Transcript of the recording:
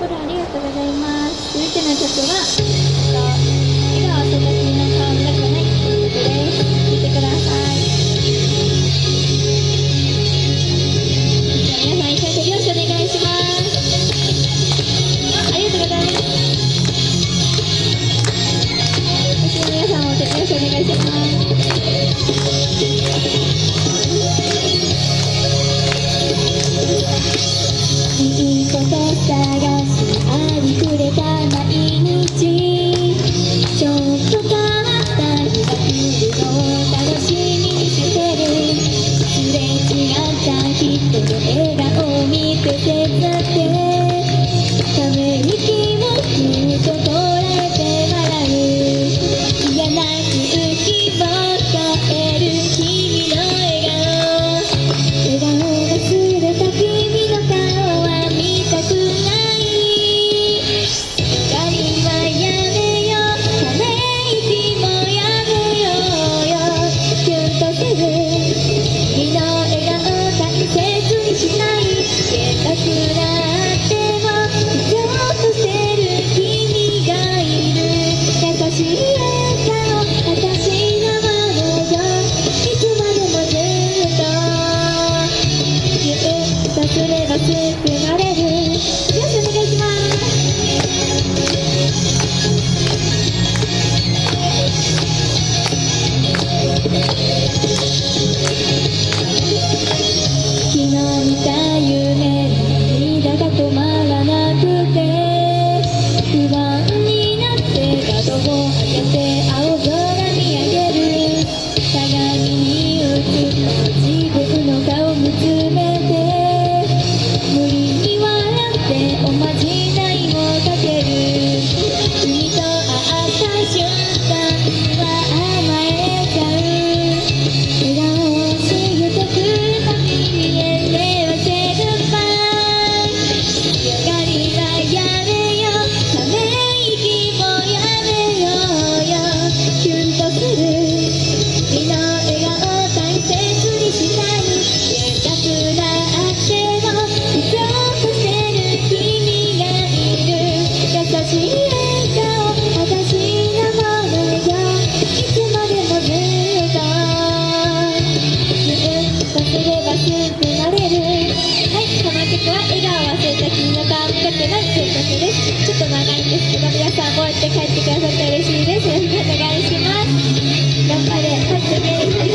フォローありがとうございます。続いての曲は、笑顔その君の顔見たくないという曲です。聴いてください。じゃあ皆さん一緒に手拍子お願いします。ありがとうございます。皆さんも手拍子お願いします。いいこと探しありふれた毎日、ちょっと変わった日が来るのを楽しみにしてる。すれ違った人の笑顔を見て手伝って、ため息もふっと捉えて笑う。嫌な空気を変える君の笑顔忘れた君の顔は見たくない。光はやめよう、ため息もやめようよ。キュンとする君の笑顔大切にしない。出たくなっても必要としてる君がいる。優しい笑顔私のものよ。いつまでもずっとぎゅっとすれば救われる。よろしくお願いします。昨日見た夢に涙が止まらなくて、不安になって角を開けて青空見上げる。鏡に映った自分の顔見つめて、無理に笑っておまじないをかける。君と会った瞬間には甘えちゃう。笑顔を過ぎてくたびに目をセグバイ。光はやめよう、ため息もやめようよ。キュンとする君の笑顔大切にしたい。出たくなっても必要としてる君がいる。優しい笑顔私のものよ。いつまでもずっとぎゅっとすれば救われる。はい、この曲は笑顔忘れた君の顔見たくないという曲です。ちょっと長いんですけど皆さん覚えて帰ってくださって嬉しいです。よろしくお願いします。頑張れ、はい、